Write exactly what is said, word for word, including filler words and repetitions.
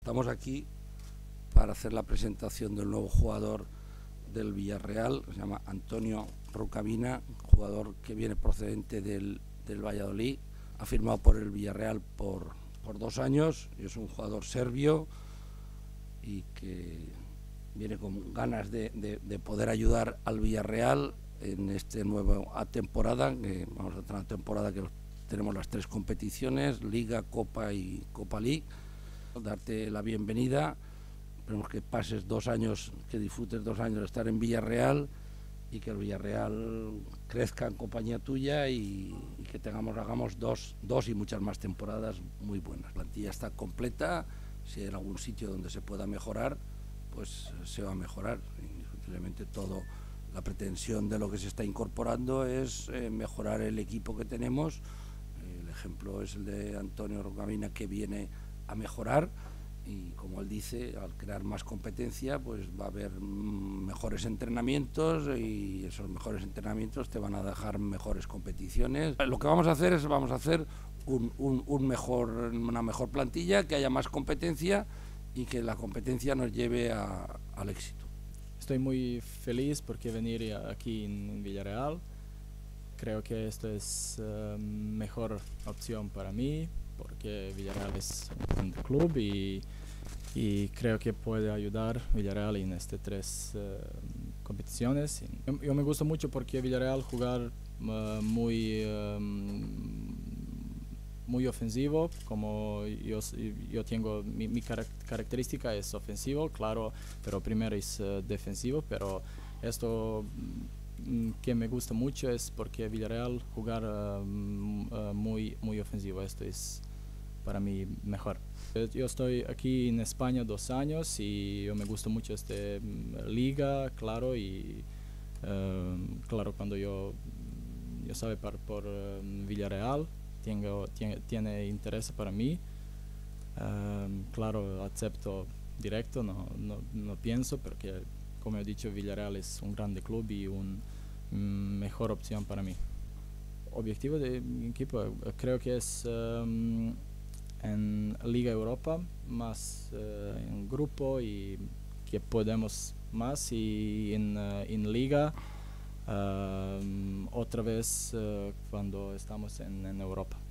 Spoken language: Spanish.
Estamos aquí para hacer la presentación del nuevo jugador del Villarreal, que se llama Antonio Rukavina, jugador que viene procedente del, del Valladolid, ha firmado por el Villarreal por, por dos años, y es un jugador serbio y que viene con ganas de, de, de poder ayudar al Villarreal en esta nueva temporada, que vamos a tener una temporada que tenemos las tres competiciones, Liga, Copa y Copa League. Darte la bienvenida, esperemos que pases dos años, que disfrutes dos años de estar en Villarreal y que el Villarreal crezca en compañía tuya y, y que tengamos, hagamos dos, dos y muchas más temporadas muy buenas. La plantilla está completa, si hay algún sitio donde se pueda mejorar, pues se va a mejorar. Indiscutiblemente todo, la pretensión de lo que se está incorporando es eh, mejorar el equipo que tenemos. El ejemplo es el de Antonio Rukavina, que viene a mejorar, y como él dice, al crear más competencia pues va a haber mejores entrenamientos, y esos mejores entrenamientos te van a dejar mejores competiciones. Lo que vamos a hacer es vamos a hacer un, un, un mejor, una mejor plantilla, que haya más competencia y que la competencia nos lleve a, al éxito. Estoy muy feliz porque venir aquí en Villarreal. Creo que esto es la uh, mejor opción para mí, porque Villarreal es un gran club y, y creo que puede ayudar Villarreal en estas tres uh, competiciones. Yo, yo me gusta mucho porque Villarreal jugar uh, muy, um, muy ofensivo, como yo, yo tengo, mi, mi característica es ofensivo, claro, pero primero es uh, defensivo, pero esto que me gusta mucho es porque Villarreal jugar uh, uh, muy, muy ofensivo, esto es para mí mejor. Yo estoy aquí en España dos años y yo me gusta mucho esta um, liga, claro, y uh, claro, cuando yo, yo sabe por, por um, Villarreal, tengo, tiene, tiene interés para mí, um, claro, acepto directo, no, no, no pienso, porque como he dicho, Villarreal es un grande club y una mm, mejor opción para mí. Objetivo de mi equipo creo que es um, en Liga Europa, más uh, en grupo, y que podemos más, y en, uh, en Liga uh, otra vez uh, cuando estamos en, en Europa.